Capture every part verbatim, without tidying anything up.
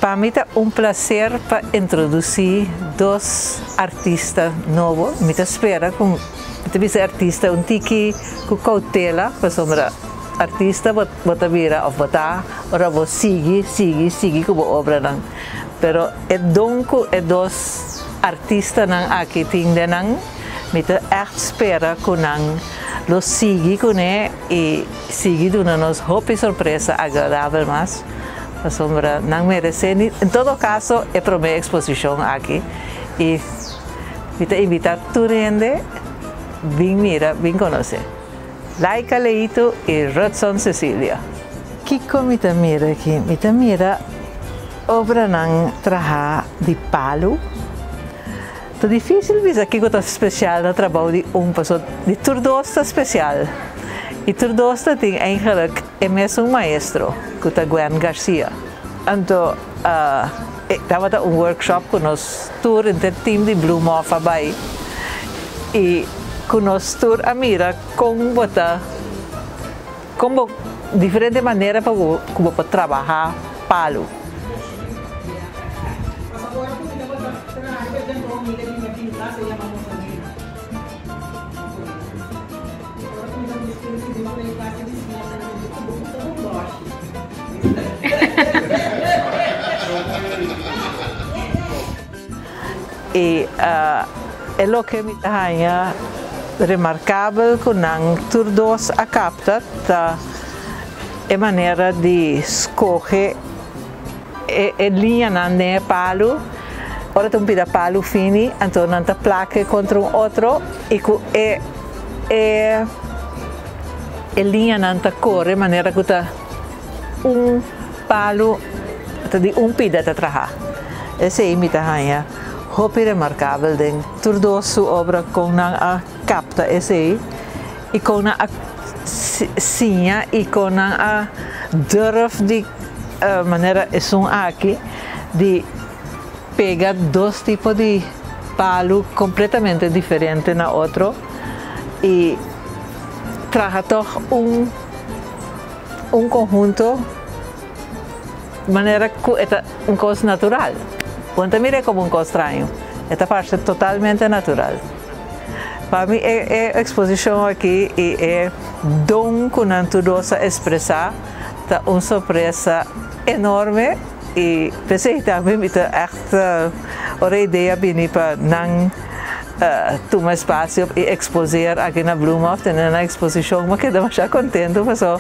Para mim é um prazer para introduzir dois artistas novos. Me espera com esse artista um tiki com cautela, para sombra artista bota vira ou botar, ora vou seguir, seguir, seguir com a obra não. Pero é donco é dois artistas não aqui tem de não. Me echt espera com não. Lo sigue com ele e sigue dando nos hope surpresa agradável mais. A sombra não merece. Em todo caso, é para minha exposição aqui. E me invita a todo mundo vir mira, vir conhecer. Laika Leito e Rodson Cecília. Kiko me mira aqui, me mira obra não trabalha de palo. É difícil ver que é especial no trabalho de um pessoa de turdosta especial. E turdosta tem eigenlijk é mesmo um maestro, que é Gwen Garcia. Então, estava uh, um workshop com nós tour entre time de Blue Mofa Bay e com nós tour a mira como botar como diferente maneira para como para trabalhar palo. E uh, é o que me é remarcável que não todos a capta a maneira de escolher a linha não é palo. Ora tem um pedaço de palo fino, então não te placa contra um outro e é é a linha não te corre de maneira que tá um palo de um pedaço de trabalhar. Esse é imita hanha. Hope remarcável den toda sua obra com a capta esse e com a sinha e com a durf de uh, maneira é um aqui de pegar dois tipos de palo completamente diferentes na outro e traga um um conjunto de maneira que é uma coisa natural. Quando mira é como um coisa estranho, esta parte é totalmente natural. Para mim é, é a exposição aqui e é dom que não tudo se expressar, é uma surpresa enorme e pensei também que é a ideia de para não uh, tomar espaço e expor aqui na Blue Mofa, ter uma exposição, mas que demasiado contente, mas uh,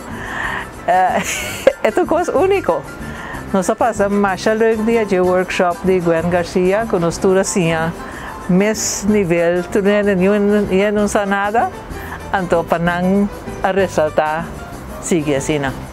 é uma coisa única. Nós passamos mais leuk dia de workshop de Gwen Garcia, com nós tudo assim, mes nível, tudo não não sabe nada, então para não ressaltar, sigue assim.